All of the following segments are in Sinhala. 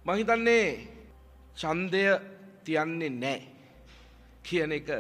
මම හිතන්නේ ඡන්දය තියන්නේ නැහැ කියන එක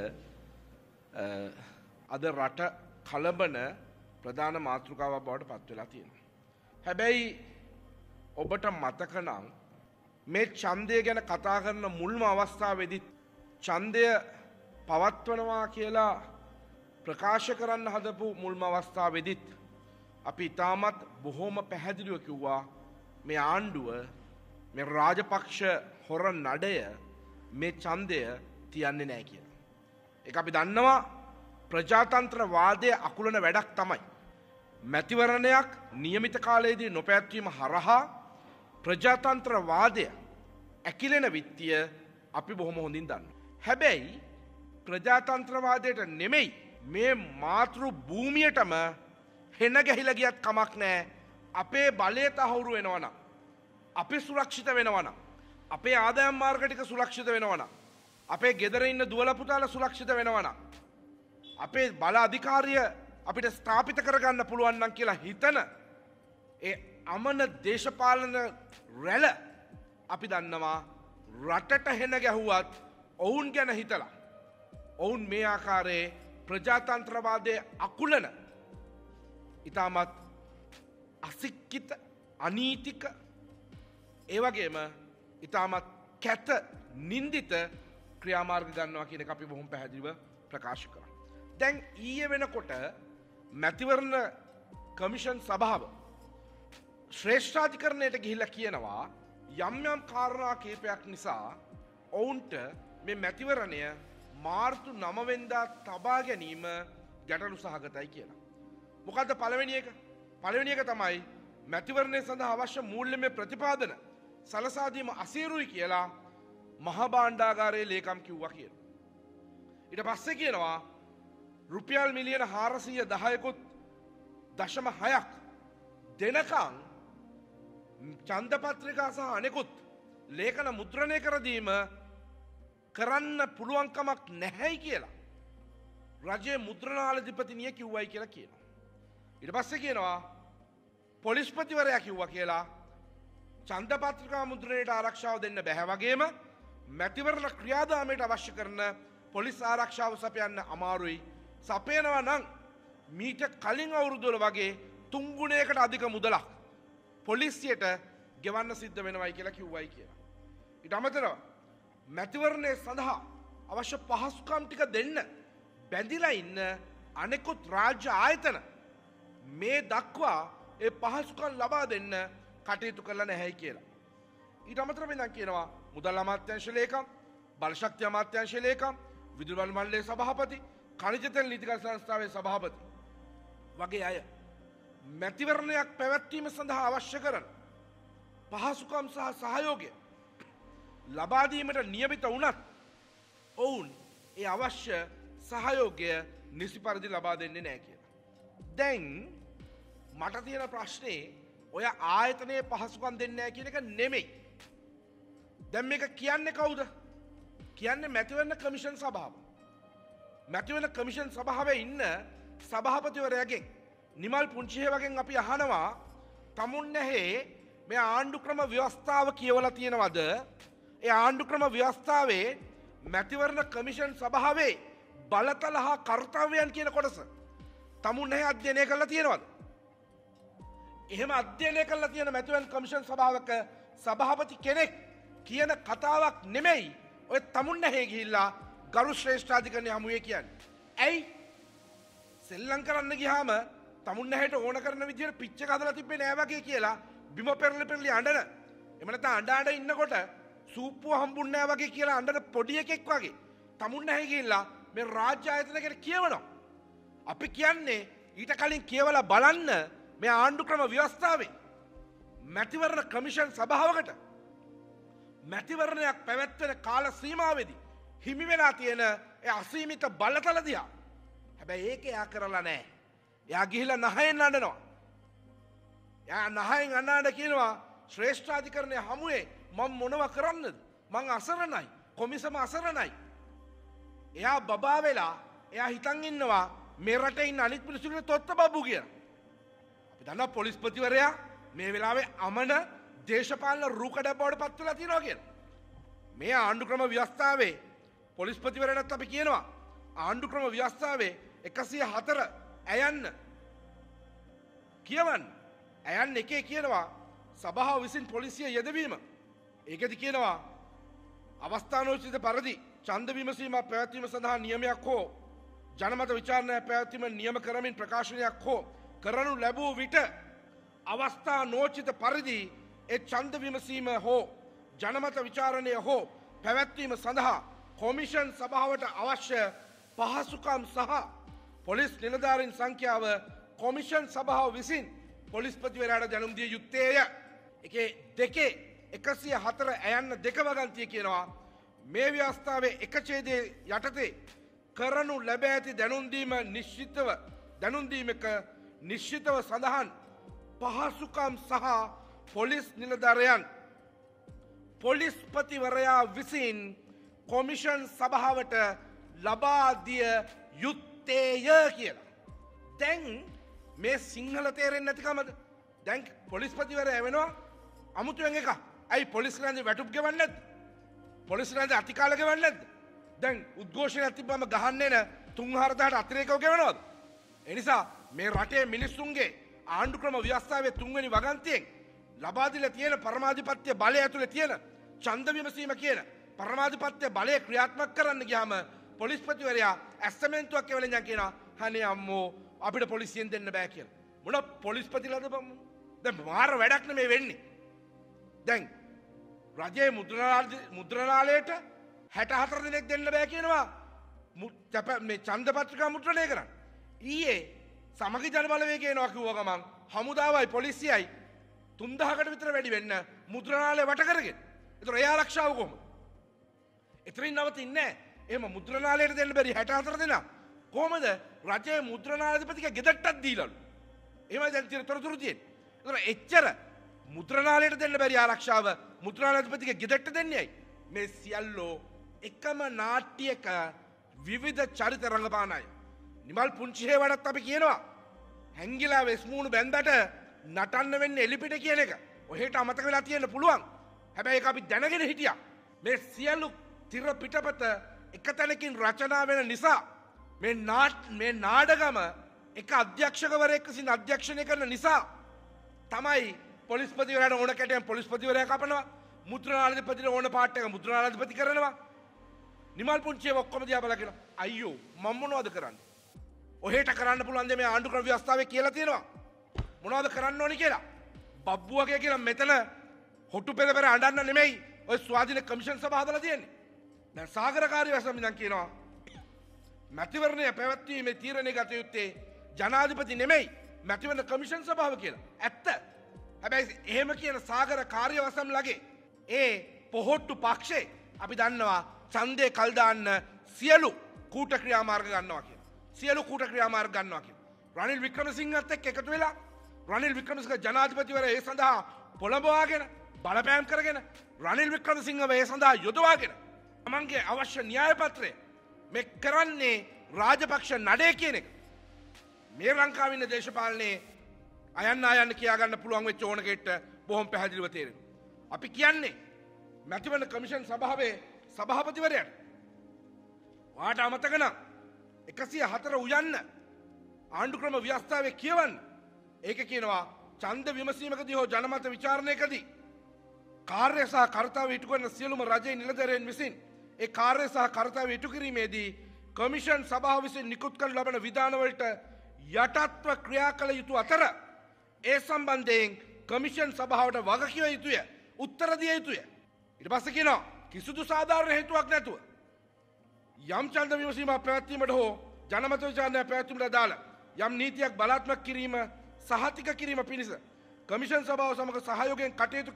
අද රට කලබන ප්‍රධාන මාතෘකාවක් බවට පත් වෙලා තියෙනවා. හැබැයි ඔබට මතක නම් මේ ඡන්දය ගැන කතා කරන මුල්ම අවස්ථාවේදී ඡන්දය පවත්වනවා කියලා ප්‍රකාශ කරන්න හදපු මුල්ම අවස්ථාවේදීත් අපි ඉතාමත් බොහොම පැහැදිලිව කිව්වා මේ ආණ්ඩුව මේ රාජපක්ෂ හොර නඩය මේ ඡන්දය තියන්නේ නැහැ කියලා. ඒක අපි දන්නවා ප්‍රජාතන්ත්‍රවාදයේ අකුලන වැඩක් තමයි. මැතිවරණයක් නියමිත කාලයේදී නොපැවැත්වීම හරහා ප්‍රජාතන්ත්‍රවාදය ඇකිලෙන විත්තිය අපි බොහොම හොඳින් දන්නවා. හැබැයි ප්‍රජාතන්ත්‍රවාදයට නෙමෙයි මේ මාතෘ භූමියටම හෙන ගැහිලා ගියත් කමක් නැහැ. අපේ බලය තහවුරු වෙනවා නම්, අපි සුරක්ෂිත වෙනවා නම්, අපේ ආදායම් මාර්ග ටික සුරක්ෂිත වෙනවා නම්, අපේ ගෙදර ඉන්න දුවලා පුතාලා සුරක්ෂිත වෙනවා නම්, අපේ බල අධිකාරිය අපිට ස්ථාපිත කරගන්න පුළුවන් නම් කියලා හිතන ඒ අමන දේශපාලන රැළ අපි දන්නවා රටට හෙන ගැහුවත් ඔවුන් ගැන හිතලා ඔවුන් මේ ආකාරයේ ප්‍රජාතන්ත්‍රවාදයේ අකුලන ඉතාමත් අසික්කිත අනීතික ඒ වගේම ඉතාමත් කැත නින්දිත ක්‍රියාමාර්ග ගන්නවා කියන එක අපි බොහොම පැහැදිලිව ප්‍රකාශ කරා. දැන් ඊයේ වෙනකොට මැතිවරණ කමිෂන් සභාව ශ්‍රේෂ්ඨාධිකරණයට ගිහිල්ලා කියනවා යම් යම් කාරණා කීපයක් නිසා ඔවුන්ට මේ මැතිවරණය මාර්තු 9 වෙනිදා තබා ගැනීම ගැටලු සහගතයි කියලා. මොකද්ද පළවෙනි එක? පළවෙනි එක තමයි මැතිවරණය සඳහා අවශ්‍ය මූල්‍යමය ප්‍රතිපාදන සලසා දීම අසීරුයි කියලා මහා භාණ්ඩාගාරයේ ලේකම් කිව්වා කියලා. ඊට පස්සේ කියනවා රුපියල් මිලියන 410කුත් 0.6ක් දෙනකම් ඡන්ද පත්‍රිකා සහ අනෙකුත් ලේඛන මුද්‍රණය කර දීම කරන්න පුළුවන් කමක් නැහැයි කියලා රජයේ මුද්‍රණාලධිපතිනිය කිව්වයි කියලා කියනවා. ඊට පස්සේ කියනවා පොලිස්පතිවරයා කිව්වා කියලා ඡන්ද පත්‍රිකා මුද්‍රණයට ආරක්ෂාව දෙන්න බැහැ වගේම මැතිවරණ ක්‍රියාදාමයට අවශ්‍ය කරන පොලිස් ආරක්ෂාව සපයන්න අමාරුයි. සපයනවා නම් මීට කලින් අවුරුදුවල වගේ 3 ගුණයකට අධික මුදලක් පොලිසියට ගෙවන්න සිද්ධ වෙනවයි කියලා කිව්වයි කියලා. ඊට අමතරව මැතිවරණය සඳහා අවශ්‍ය පහසුකම් ටික දෙන්න බැඳිලා ඉන්න අනෙකුත් රාජ්‍ය ආයතන මේ දක්වා ඒ පහසුකම් ලබා දෙන්න කටයුතු කරලා නැහැයි කියලා. ඊට අමතරව ඉඳන් කියනවා මුදල් අමාත්‍යාංශ ලේකම්, බලශක්ති අමාත්‍යාංශ ලේකම්, විදුලි බල මණ්ඩලයේ සභාපති, ඛනිජ තෙල් නීතිගත සංස්ථාවේ සභාපති වගේ අය මැතිවරණයක් පැවැත්වීම සඳහා අවශ්‍ය කරන පහසුකම් සහ සහයෝගය ලබා දීමට නියමිත වුණත් ඔවුන් ඒ අවශ්‍ය සහයෝගය නිසි පරිදි ලබා දෙන්නේ නැහැ කියලා. දැන් මට තියෙන ප්‍රශ්නේ ඔය ආයතනයේ පහසුකම් දෙන්නේ නැහැ කියන එක නෙමෙයි. දැන් මේක කියන්නේ කවුද? කියන්නේ මැතිවරණ කමිෂන් සභාව. මැතිවරණ කමිෂන් සභාවේ ඉන්න සභාපතිවරයාගෙන් නිමල් පුංචිහේවගෙන් අපි අහනවා තමුන් නැහැ මේ ආණ්ඩු ක්‍රම ව්‍යවස්ථාව කියවලා තියෙනවද? ඒ ආණ්ඩු ක්‍රම ව්‍යවස්ථාවේ මැතිවරණ කමිෂන් සභාවේ බලතල හා කර්තව්‍යයන් කියන කොටස තමුන් නැහැ අධ්‍යයනය කරලා තියෙනවද? එහෙම අධ්‍යයනය කරලා තියෙන මැතිවරණ කමිෂන් සභාවක සභාපති කෙනෙක් කියන කතාවක් නෙමෙයි ඔය තමුන් නැහැ ගිහිල්ලා ගරු ශ්‍රේෂ්ඨාධිකරණයේ හමුවේ කියන්නේ. ඇයි? සෙල්ලම් කරන්න ගියාම තමුන් නැහැට ඕන කරන විදිහට පිච් එක හදලා තිබ්බේ නෑ වගේ කියලා බිම පෙරලි අඬන. එහෙම නැත්නම් අඬ ඉන්නකොට සූප්පුව හම්බුන්නේ නෑ වගේ කියලා අඬන පොඩි එකෙක් වගේ තමුන් නැහැ ගිහිල්ලා මේ රාජ්‍ය ආයතන ගැන කියවනවා. අපි කියන්නේ ඊට කලින් කියවලා බලන්න මේ ආණ්ඩු ක්‍රම ව්‍යවස්ථාවේ මැතිවරණ කමිෂන් සභාවකට මැතිවරණයක් පැවැත්වෙන කාල සීමාවේදී හිමි වෙලා තියෙන ඒ අසීමිත බලතල දිහා. හැබැයි ඒක එයා කරලා නැහැ. එයා ගිහිල්ලා නහයෙන් අඬනවා. එයා නහයෙන් අඬන කියනවා ශ්‍රේෂ්ඨාධිකරණයේ හමුවේ මම මොනව කරන්නද? මං අසරණයි. කොමිසම අසරණයි. එයා බබා වෙලා එයා හිතන් ඉන්නවා මේ රටේ ඉන්න අනිත් මිනිස්සුන්ගේ තොත්ත බබු කියලා. අපි දන්නවා පොලිස්පතිවරයා මේ වෙලාවේ අමන දේශපාලන රූකඩ බවට පත් වෙලා තියෙනවා කියලා. මේ ආණ්ඩු ක්‍රම ව්‍යවස්ථාවේ පොලිස්පතිවරයාටත් අපි කියනවා ආණ්ඩු ක්‍රම ව්‍යවස්ථාවේ 104 ඇයන්න කියවන්න. ඇයන්න එකේ කියනවා සභාව විසින් පොලිසිය යෙදවීම. ඒකෙදි කියනවා අවස්ථානෝචිත පරිදි ඡන්ද විමසීමක් පැවැත්වීම සඳහා නියමයක් හෝ ජනමත විචාරණයක් පැවැත්වීම නියම කරමින් ප්‍රකාශනයක් හෝ කරනු ලැබූ විට අවස්ථානෝචිත පරිදි ඒ ඡන්ද විමසීම හෝ ජනමත විචාරණය හෝ පැවැත්වීම සඳහා කොමිෂන් සභාවට අවශ්‍ය පහසුකම් සහ පොලිස් නිලධාරීන් සංඛ්‍යාව කොමිෂන් සභාව විසින් පොලිස්පතිවරයාට දැනුම් දිය යුත්තේය. එකේ දෙකේ 104 ඇයන්න දෙක වගන්තිය කියනවා මේ ව්‍යවස්ථාවේ එක ඡේදයේ යටතේ කරනු ලැබ ඇති දැනුම් දීම නිශ්චිතව සඳහන් පහසුකම් සහ පොලිස් නිලධාරියන් පොලිස්පතිවරයා විසින් කොමිෂන් සභාවට ලබා දිය යුත්තේය කියලා. දැන් මේ සිංහල තේරෙන්නේ නැතිකමද? දැන් පොලිස්පතිවරයා වෙනවා අමුතුවෙන් එක. ඇයි පොලිස් රැඳි වැටුප් ගෙවන්නේ නැද්ද? පොලිස් රැඳි අතිකාල ගෙවන්නේ නැද්ද? දැන් උද්ඝෝෂණයක් තිබ්බම ගහන්නේ නැ 3-4000ට අතිරේකව ගෙවනවද? ඒ නිසා මේ රටේ මිනිස්සුන්ගේ ආණ්ඩු ක්‍රම ව්‍යවස්ථාවේ තුන්වෙනි වගන්තියෙන් ලබා දීලා තියෙන පරමාධිපත්‍ය බලය ඇතුලේ තියෙන ඡන්ද විමසීම කියන පරමාධිපත්‍ය බලය ක්‍රියාත්මක කරන්න ගියාම පොලිස්පතිවරයා ඇස්තමෙන්තුවක් එවලෙන් යන් කියනවා අනේ අම්මෝ අපිට පොලිසියෙන් දෙන්න බෑ කියලා. මොන පොලිස්පතිලාද බම්මෝ? දැන් මාර වැඩක් නෙමේ වෙන්නේ. දැන් රජයේ මුද්‍රණාලයට 64 දිනක් දෙන්න බෑ කියනවා මේ ඡන්ද පත්‍රිකා මුද්‍රණය කරන්න. ඊයේ සමගි ජන බලවේගය එනවා කිව්ව ගමන් හමුදාවයි පොලිසියයි 3000කට විතර වැඩි වෙන්න මුද්‍රණාලය වට කරගෙන. ඒතර ඒ ආරක්ෂාව කොහොමද? එතරින් නවතින්නේ නැහැ. එහෙම මුද්‍රණාලයට දෙන්න බැරි 64 දෙනා කොහොමද රජයේ මුද්‍රණාලාධිපතික ගෙදරටත් දීලාලු. එහෙමයි දැන් තොරතුරු තියෙන්නේ. ඒතර එච්චර මුද්‍රණාලයට දෙන්න බැරි ආරක්ෂාව මුද්‍රණාලාධිපතික ගෙදරට දෙන්නේ ඇයි? මේ සියල්ලෝ එකම නාට්‍යයක විවිධ චරිත රංගපාන අය. නිමල් පුංචි හේවඩත් අපි කියනවා හැංගිලා වෙස්මූණු බැන්දට නටන්න වෙන්නේ එලිපිට කියන එක. ඔහෙට අමතක වෙලා තියෙන්න පුළුවන්. හැබැයි ඒක අපි දැනගෙන හිටියා. මේ සියලු තිර පිටපත එක තැනකින් රචනා වෙන නිසා මේ නාඩගම එක අධ්‍යක්ෂකවරයෙක් විසින් අධ්‍යක්ෂණය කරන නිසා තමයි පොලිස්පතිවරයාට ඕන කැටයම් පොලිස්පතිවරයා කපනවා. මුද්‍රණාලාධිපතිට ඕන පාට් එක මුද්‍රණාලාධිපති කරනවා. නිමල් පුංචිව ඔක්කොම දිහා බලලා කියනවා අයියෝ මම මොනවද කරන්නේ? ඔහෙට කරන්න පුළුවන් දේ මේ ආණ්ඩු ක්‍රම ව්‍යවස්ථාවේ කියලා තියෙනවා. මොනවද කරන්න ඕනි කියලා. බබ්බු වගේ කියලා මෙතන හොටු පෙර පෙර අඬන්න නෙමෙයි ඔය ස්වාධීන කමිෂන් සභාව හදලා තියෙන්නේ. දැන් සාගරකාරී වසම ඉඳන් කියනවා මැතිවරණය පැවැත්වීමේ තීරණය ගත යුත්තේ ජනාධිපති නෙමෙයි මැතිවරණ කමිෂන් සභාව කියලා. ඇත්ත. හැබැයි එහෙම කියන සාගර කාර්යවසම් ලගේ ඒ පොහොට්ටු පක්ෂේ අපි දන්නවා ඡන්දේ කල් දාන්න සියලු කූට ක්‍රියාමාර්ග ගන්නවා කියලා. සියලු කූට ක්‍රියාමාර්ග ගන්නවා කියලා. රනිල් වික්‍රමසිංහත් එක්ක එකතු වෙලා රනිල් වික්‍රමසිංහ ජනාධිපතිවරයා ඒ සඳහා පොළඹවාගෙන බලපෑම් කරගෙන රනිල් වික්‍රමසිංහව ඒ සඳහා යොදවාගෙන තමන්ගේ අවශ්‍ය න්‍යාය පත්‍රය මේ කරන්නේ රාජපක්ෂ නඩේ කියන එක. මේ ලංකාවේ ඉන්න දේශපාලනේ අයන්න කියා ගන්න පුළුවන් වෙච්ච ඕන කෙට්ට බොහොම පැහැදිලිව තේරෙනවා. අපි කියන්නේ මැතිවරණ කමිෂන් සභාවේ සභාපතිවරයාට වාට අමතක නම් 104 උයන්න ආණ්ඩු ක්‍රම ව්‍යවස්ථාවේ කියවන්න. ඒක කියනවා ඡන්ද විමසීමකදී හෝ ජනමත විචාරණයකදී කාර්ය සහ කර්තව්‍ය ඉටු කරන සියලුම රජයේ නිලධාරීන් විසින් ඒ කාර්ය සහ කර්තව්‍ය ඉටු කිරීමේදී කමිෂන් සභාව විසින් නිකුත් කරන ලබන විධානවලට යටත්ව ක්‍රියා කළ යුතු අතර ඒ සම්බන්ධයෙන් කමිෂන් සභාවට වගකිව යුතුය උත්තර දිය යුතුය. ඊට පස්සේ කියනවා කිසිදු සාධාරණ හේතුවක් නැතුව යම් ඡන්ද විමසීමක් පැවැත්වීමට හෝ ජනමත විචාරණයක් පැවැත්වීමට දාලා යම් නීතියක් බලාත්මක කිරීම සහතික කිරීම පිණිස කමිෂන් සභාව සමග සහයෝගයෙන් කටයුතු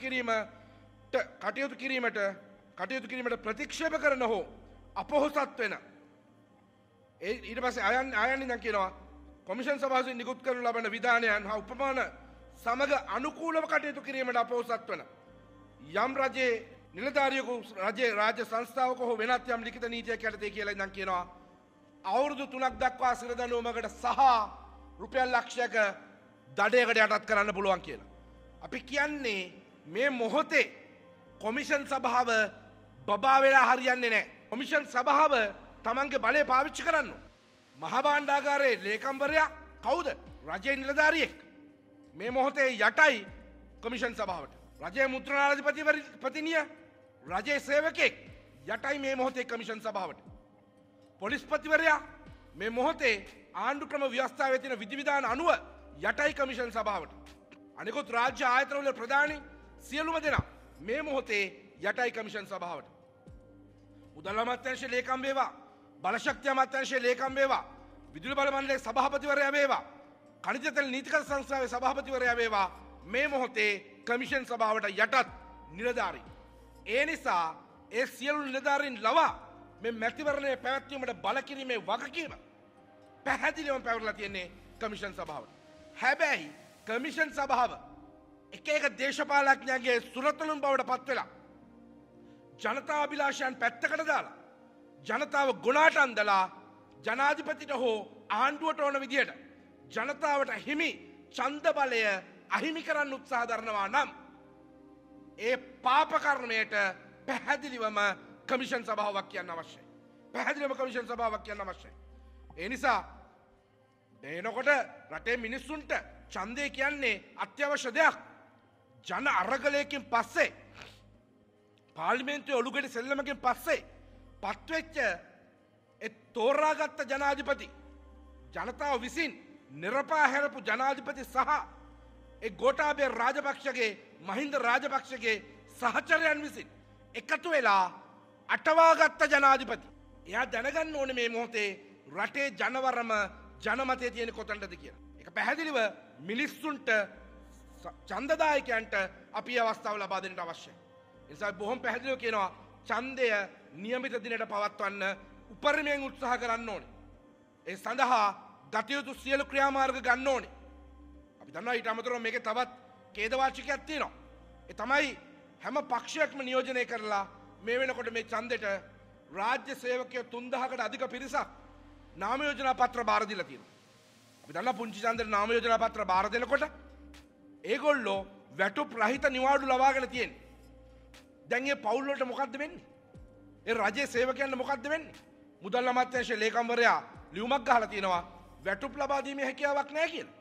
කිරීමට ප්‍රතික්ෂේප කරන හෝ අපොහොසත් වෙන ඊට පස්සේ ආයන් ඉඳන් කියනවා කොමිෂන් සභාවෙන් නිකුත් කරනු ලබන විධානයන් හා උපමාන සමග අනුකූලව කටයුතු කිරීමට අපොහොසත් වන යම් රජයේ නිලධාරියෙකු රාජ්‍ය සංස්ථාවක හෝ වෙනත් යම් ලිඛිත නීතියක් යටතේ කියලා ඉඳන් කියනවා අවුරුදු 3ක් දක්වා සිරදඬුවමකට සහ රුපියල් ලක්ෂයක දඩයකට යටත් කරන්න පුළුවන් කියලා. අපි කියන්නේ මේ මොහොතේ කොමිෂන් සභාව බබා වෙලා හරියන්නේ නැහැ. කොමිෂන් සභාව තමන්ගේ බලය පාවිච්චි කරන්න. මහා භාණ්ඩාගාරයේ ලේකම්වරයා කවුද? රජයේ නිලධාරියෙක්. මේ මොහොතේ යටයි කොමිෂන් සභාවට. රජයේ මුද්‍රණාධිපතිනිය රජයේ සේවකයෙක් යටයි මේ මොහොතේ කොමිෂන් සභාවට. පොලිස්පතිවරයා මේ මොහොතේ ආණ්ඩු ක්‍රම ව්‍යවස්ථාවේ තියෙන විධිවිධාන අනුව යටයි කොමිෂන් සභාවට. අනිකුත් රාජ්‍ය ආයතනවල ප්‍රධානී සියලුම දෙනා මේ මොහොතේ යටයි කොමිෂන් සභාවට. මුදල් අමාත්‍යාංශයේ ලේකම් වේවා, බලශක්ති අමාත්‍යාංශයේ ලේකම් වේවා, විදුලි බල මණ්ඩලයේ සභාපතිවරයා වේවා, खनिज तेल नीतिगत संस्थाවේ සභාපතිවරයා වේවා මේ මොහොතේ කොමිෂන් සභාවට යටත් නිලධාරී. ඒ නිසා ඒ සියලු නිලධාරීන් ලවා මේ මැතිවරණය පැවැත්වීමට බල කිරීමේ වගකීම පැහැදිලිවම පැවරලා තියෙන්නේ කොමිෂන් සභාවට. හැබැයි කොමිෂන් සභාව එක එක දේශපාලඥයන්ගේ සුරතලුන් බවට පත් වෙලා ජනතා අභිලාෂයන් පැත්තකට දාලා ජනතාව ගුණාට අන්දලා ජනාධිපතිට හෝ ආණ්ඩුවට ඕන විදියට ජනතාවට හිමි ඡන්ද බලය අහිමි කරන්න උත්සාහ දරනවා නම් ඒ පාප කර්මයට පැහැදිලිවම කොමිෂන් සභාවක් කියන්න අවශ්‍යයි. පැහැදිලිවම කොමිෂන් සභාවක් කියන්න අවශ්‍යයි. ඒ නිසා එනකොට රටේ මිනිස්සුන්ට ඡන්දය කියන්නේ අත්‍යවශ්‍ය දෙයක්. ජන අරගලයකින් පස්සේ පාර්ලිමේන්තුවේ ඔලුගෙඩි සෙල්ලමකින් පස්සේ පත්වෙච්ච ඒ තෝරාගත්ත ජනාධිපති ජනතාව විසින් නිරපා හැරපු ජනාධිපති සහ ඒ ගෝඨාභය රාජපක්ෂගේ මහින්ද රාජපක්ෂගේ සහචරයන් විසින් එකතු වෙලා අටවාගත්ත ජනාධිපති. එයා දැනගන්න ඕනේ මේ මොහොතේ රටේ ජනවරම ජනමතය තියෙන කොතනද කියලා. ඒක පැහැදිලිව මිනිස්සුන්ට ඡන්දදායකයන්ට අපි අවස්ථාව ලබා දෙන්නට අවශ්‍යයි. ඒ නිසා බොහොම පැහැදිලිව කියනවා ඡන්දය નિયમિત දිනට පවත්වන්න උපරිමයෙන් උත්සාහ කරන්න ඕනේ. ඒ සඳහා ගත යුතු සියලු ක්‍රියාමාර්ග ගන්න ඕනේ. අපි දන්නවා ඊට අමතරව මේකේ තවත් ඛේදවාචකයක් තියෙනවා. ඒ තමයි හැම පක්ෂයක්ම නියෝජනය කරලා මේ වෙනකොට මේ ඡන්දෙට රාජ්‍ය සේවකයෝ 3000කට අධික පිරිසක් නාම යෝජනා පත්‍ර බාර දීලා තියෙනවා. අපි දන්නවා පුංචි ඡන්දෙට නාම යෝජනා පත්‍ර බාර දෙනකොට ඒගොල්ලෝ වැටුප් රහිත නිවාඩු ලබාගෙන තියෙන්නේ. දැන් මේ පවුල් වලට මොකද්ද වෙන්නේ? ඒ රජයේ සේවකයන්ට මොකද්ද වෙන්නේ? මුදල් අමාත්‍යාංශයේ ලේකම්වරයා ලියුමක් ගහලා තියෙනවා වැටුප් ලබා දීමේ හැකියාවක් නැහැ කියලා.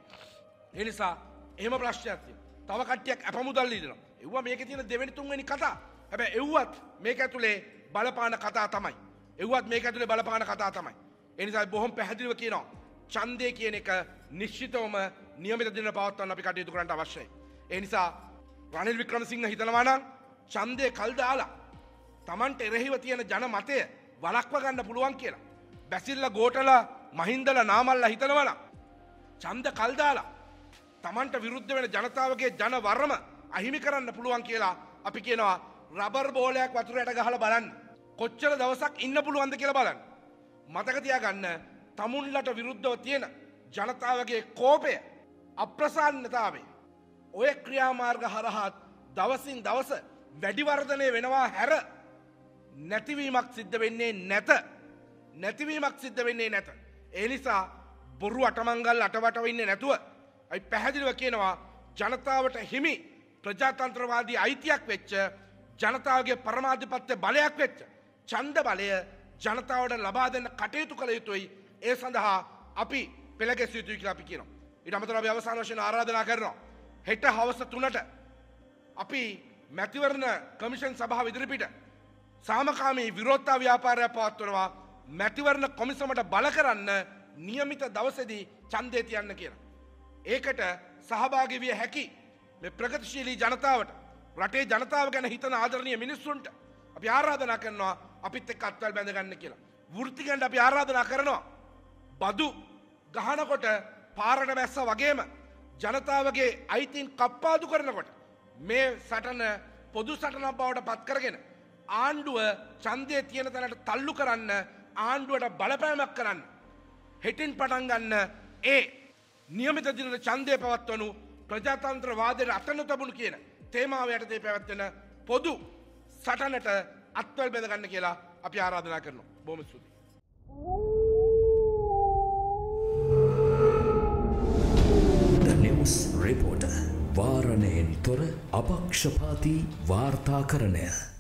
ඒ නිසා එහෙම ප්‍රශ්නයක් තියෙනවා. තව කට්ටියක් අපමුදල් ඉල්ලනවා. එව්වා මේකේ තියෙන දෙවෙනි තුන්වෙනි කතා. හැබැයි එව්වත් මේක ඇතුලේ බලපාන කතා තමයි. එව්වත් මේක ඇතුලේ බලපාන කතා තමයි. ඒ නිසා බොහොම පැහැදිලිව කියනවා ඡන්දය කියන එක නිශ්චිතවම નિયમિત දින පවත්වන්න අපි කටයුතු කරන්න අවශ්‍යයි. ඒ නිසා රනිල් වික්‍රමසිංහ හිතනවා නම් ඡන්දය කල් දාලා Tamanට එරෙහිව තියෙන ජන මතය වළක්ව ගන්න පුළුවන් කියලා. බැසිල්ලා ගෝඨලා මහින්දලා නාමල්ලා හිතනවා නම් ඡන්ද කල් දාලා Tamanට විරුද්ධ වෙන ජනතාවගේ ජන වරම අහිමි කරන්න පුළුවන් කියලා අපි කියනවා රබර් බෝලයක් වතුරට ගහලා බලන්න. කොච්චර දවසක් ඉන්න පුළුවන්ද කියලා බලන්න. මතක තියාගන්න තමුන්ලට විරුද්ධව තියෙන ජනතාවගේ කෝපය අප්‍රසන්නතාවය ඔය ක්‍රියාමාර්ග හරහා දවසින් දවස වැඩි වර්ධනය වෙනවා හැර නැතිවීමක් සිද්ධ වෙන්නේ නැත. නැතිවීමක් සිද්ධ වෙන්නේ නැත. ඒ නිසා බොරු අටමංගල් අටවටව ඉන්නේ නැතුව අපි පැහැදිලිව කියනවා ජනතාවට හිමි ප්‍රජාතන්ත්‍රවාදී අයිතියක් වෙච්ච ජනතාවගේ පරමාධිපත්‍ය බලයක් වෙච්ච ඡන්ද බලය ජනතාවට ලබා දෙන්න කටයුතු කළ යුතුයි. ඒ සඳහා අපි පෙළගැසිය යුතුයි කියලා අපි කියනවා. ඊට අමතරව අපි අවසාන වශයෙන් ආරාධනා කරනවා හෙට හවස 3ට අපි මැතිවරණ කමිෂන් සභාව ඉදිරිපිට සාමකාමී විරෝධතා ව්‍යාපාරයක් පවත්වනවා. මැතිවරණ කොමිසමට බල කරන්න નિયમિત දවසේදී ඡන්දය තියන්න කියලා. ඒකට සහභාගී විය හැකි මේ ප්‍රගතිශීලී ජනතාවට රටේ ජනතාව ගැන හිතන ආදරණීය මිනිස්සුන්ට අපි ආරාධනා කරනවා අපිත් එක්ක අත්වල බැඳ ගන්න කියලා. වෘත්තිකයන්ට අපි ආරාධනා කරනවා බදු ගහනකොට පාරට වැස්ස වගේම ජනතාවගේ අයිතීන් කප්පාදු කරනකොට මේ සටන පොදු සටනක් බවට පත් කරගෙන ආණ්ඩුව ඡන්දය තියෙන තැනට තල්ලු කරන්න ආණ්ඩුවට බලපෑමක් කරන්න හෙටින් පටන් ගන්න ඒ નિયમિત දිනට ඡන්දය පවත්වනු ප්‍රජාතන්ත්‍රවාදයට අතන තබුණු කියන තේමාව යටතේ පැවැත්වෙන පොදු සටනට අත්වල බැඳ ගන්න කියලා අපි ආරාධනා කරනවා. බොහොම ස්තුතියි. The News Reporter. වාරණයෙන් තොර අපක්ෂපාතී වාර්තාකරණය